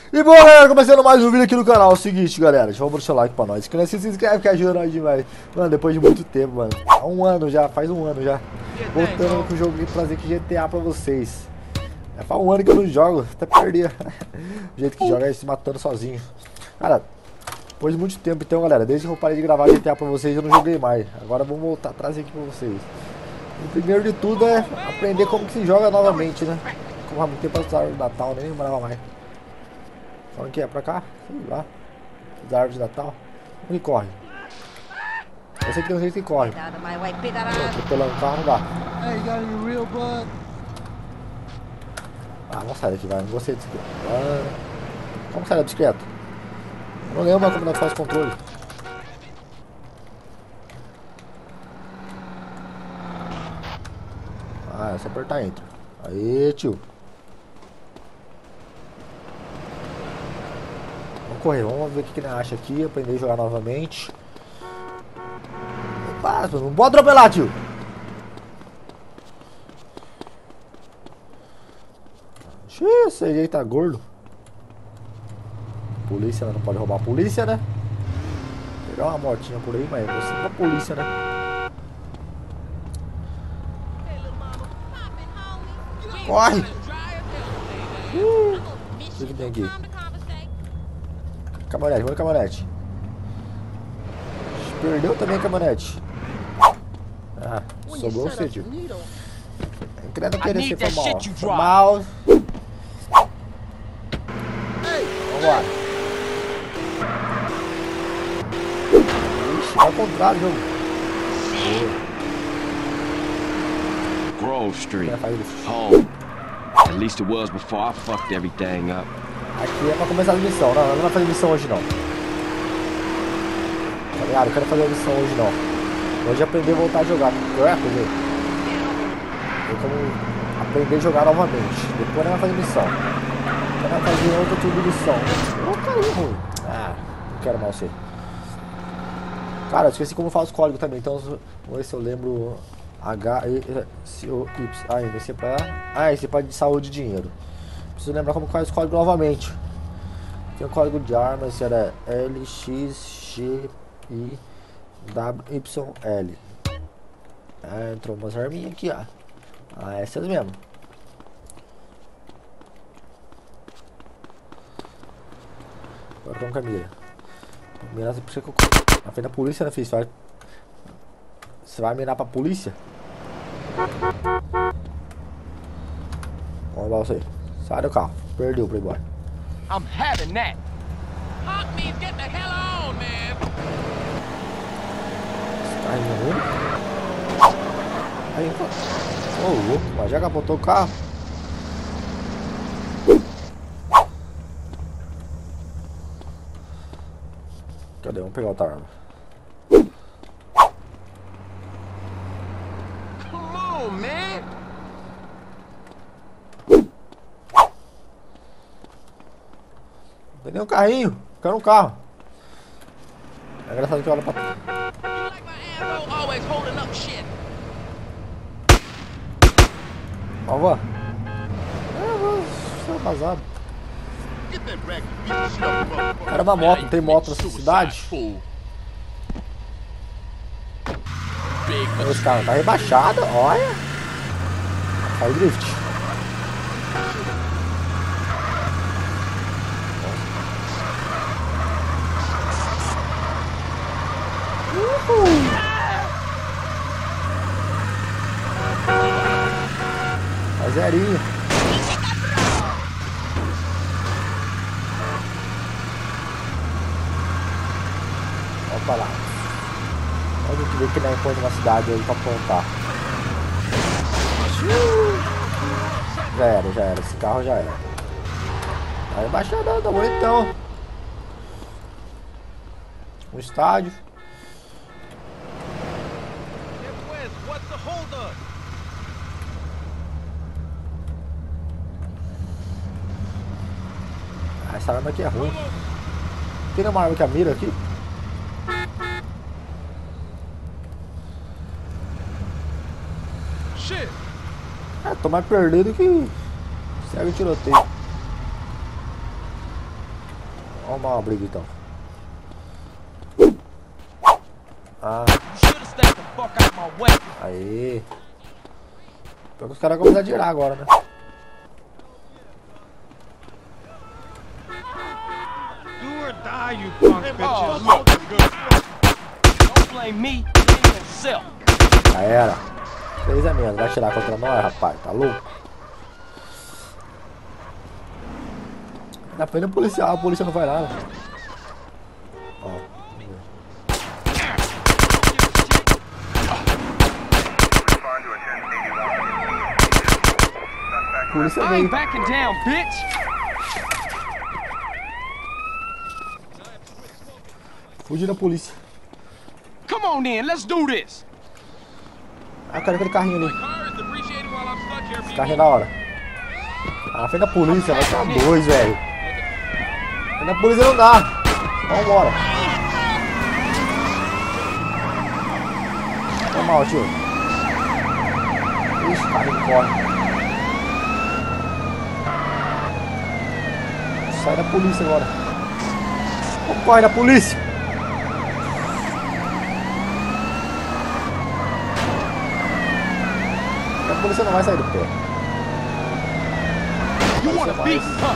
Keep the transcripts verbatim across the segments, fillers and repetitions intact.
E bom, galera, começando mais um vídeo aqui no canal. É o seguinte, galera, deixa eu dar o seu like pra nós. Se não se inscreve, que ajuda nós demais. Mano, depois de muito tempo, mano. Há um ano já, faz um ano já. Voltando com o jogo e trazer aqui G T A pra vocês. É faz um ano que eu não jogo, até perdi. O jeito que joga é se matando sozinho. Cara, depois de muito tempo, então, galera, desde que eu parei de gravar G T A pra vocês, eu não joguei mais. Agora vamos voltar a trazer aqui pra vocês. O primeiro de tudo é aprender como que se joga novamente, né? Como há muito tempo as árvores de Natal, nem lembrava mais. Onde que é? Pra cá? Sei lá. As árvores de Natal. Onde corre? Eu sei que tem um jeito que corre. Atropelando o carro não dá. Ah, vamos sair daqui, vai. Não gostei disso aqui. Ah, como sai da bicicleta? Eu não lembro mais como é que faz o controle. Ah, é só apertar Enter. Aí, tio. Vamos correr, vamos ver o que que ele acha aqui. Aprender a jogar novamente. Opa, não pode atropelar, tio. Xiii, esse aí tá gordo. Polícia, né? Não pode roubar a polícia, né? Pegar uma motinha por aí, mas você não é polícia, né? Corre! Uh, o que, que tem aqui? Caminhonete, vamos caminhonete. Perdeu também a caminhonete. Ah, sobrou você, tio. Credo querer ser foi mal. Foi mal. Vambora. Ixi, vai ao contrário, jogo. Grove Street, home. At least it was before I fucked everything up. Aqui é pra começar a missão. Não, não vai fazer missão hoje não. Tá ligado? Eu quero fazer a missão hoje não. Hoje é aprender a voltar a jogar. Eu é aprender. Eu como aprender a jogar novamente. Depois não vai fazer missão. Depois vai fazer outra tipo de missão. Ô, carinho ruim. Ah, não quero mal ser. Cara, eu esqueci como faz os códigos também. Então vamos ver se eu lembro. H, E, C, O, Y. Ah, esse é pra... Ah, esse é pra de saúde e dinheiro. Preciso lembrar como faz o código novamente. Tem o código de arma, esse era L, X, G, I, W, Y, L. Ah, entrou umas arminhas aqui, ó. Ah, essas mesmo. Agora vamos com a mira. Mirar, por que eu... Na frente da polícia, né, filho? Você vai... Você vai mirar pra polícia? Vamos lá, você. Sai do carro. Perdeu o Playboy. I'm having that. Hawk means get the hell on, man. Esse carro ruim. Aí, ô, oh, louco, mas já capotou o carro. Cadê? Vamos pegar outra arma. Come on, man. Não tem nem um carrinho. Quero um carro. É engraçado que olha pra... You like my asshole always holding up shit. Vamos lá. É, vou ser vazado. Get that rack beat the shit up, motherfucker. Era uma moto, não tem moto nessa cidade. Esse cara tá rebaixado, olha. Faz drift. Uhul. Faz zerinho. Opa lá. Olha que ver que não encontra uma cidade aí pra apontar. Já era, já era. Esse carro já era. Tá embaixadão, tá bonitão. Um estádio. Ah, essa arma aqui é ruim. Tem uma arma que a mira aqui? É, tô mais perdido que segue o tiroteio. Vamos arrumar uma briga então. Ah. Aê. Pior que os caras vão começar a girar agora, né? Do or die, you punk bitches. Look good. Don't blame me, blame yourself. Já era. Três a menos. Vai tirar contra nós, rapaz. Tá louco? Dá pena policial. A polícia não vai lá, né? Ó. Polícia I veio. ain't backing down, bitch. Fugir da polícia. Come on then, let's do this. Ah, eu quero aquele carrinho ali. Car is depreciating while I'm stuck here. Esse carrinho é da hora. Ah, frente da polícia, vai ser dois, velho. Frente da polícia não dá. Vambora. Foi mal, tio. Ixi, o carrinho corre. Sai da polícia agora. Vamos correr da polícia. A polícia não vai sair do pé. You wanna Vai beat, ser huh?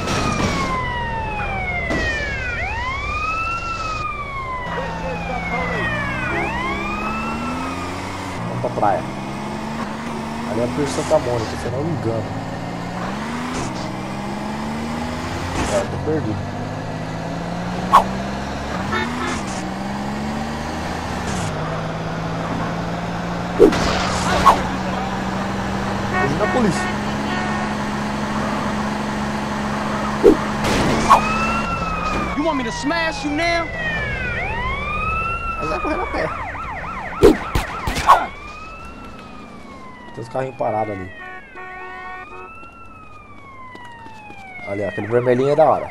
Vamos pra praia. Ali é a Pier Santa Mônica, se eu não me engano. É, tô perdido. Fugindo da polícia. You want me to smash you now? Mas vai correndo a pé. Tem os carrinhos parados ali. Ali, ó, aquele vermelhinho é da hora.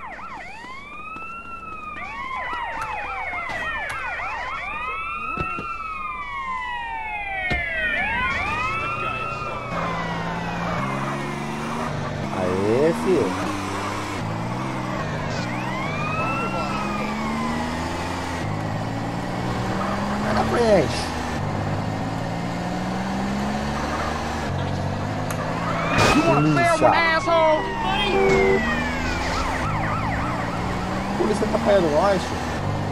Aê, filho. Vai na frente. You want a fair one, asshole? A polícia tá apanhando nós, filho.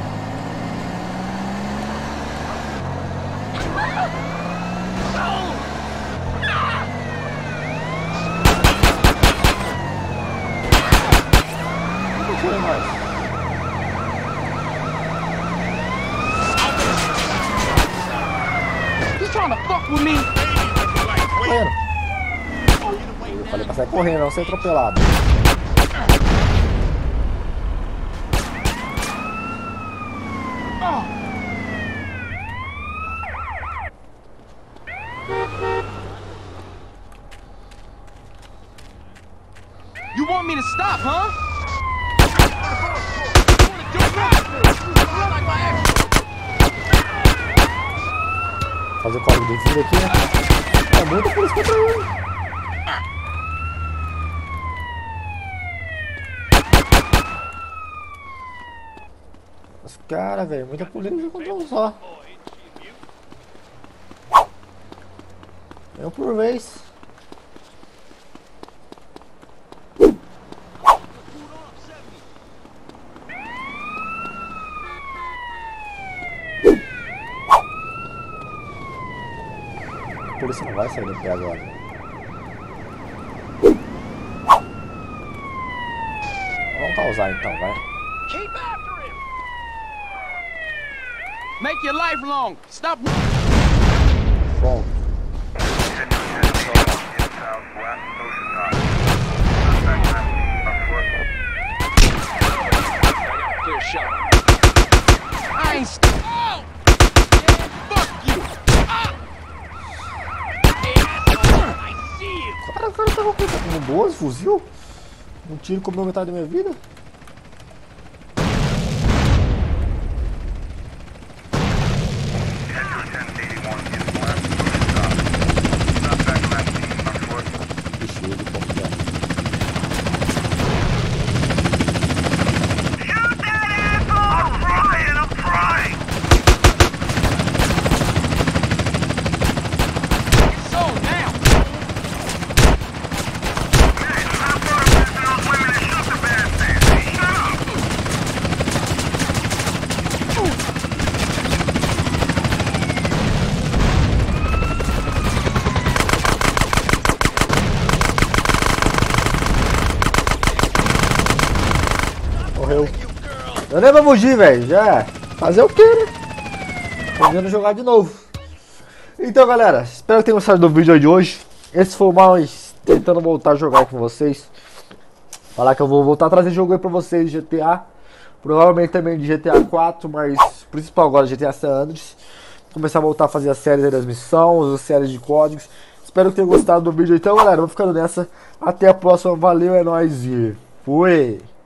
Não tô tirando mais. You trying to fuck with me? Correndo. Eu falei pra sair correndo, não ser atropelado. Oh. You want me to stop, huh? Fazer o código do fundo aqui, né? É muita polícia contra ele. Os caras, velho, muita polícia contra um só. É um por vez. A polícia não vai sair do pé agora. Vamos causar então, vai. Keep after him. Make your life long. Stop. Bom. Clear shot. I ain't. St oh! Man, fuck you. Ah! I see you. Cara, o cara tá com um doze, fuzil? Um tiro comeu metade da minha vida? Ixi, ele como que é? Morreu. Eu nem vou fugir, velho. Já. Fazer o quê, né? Podendo jogar de novo. Então, galera, espero que tenham gostado do vídeo de hoje. Esse foi o mais tentando voltar a jogar com vocês. Falar que eu vou voltar a trazer jogo aí pra vocês de G T A. Provavelmente também de G T A quatro, mas principal agora G T A San Andreas. Começar a voltar a fazer as séries aí das missões, as séries de códigos. Espero que tenham gostado do vídeo então, galera. Vou ficando nessa. Até a próxima. Valeu, é nóis e fui!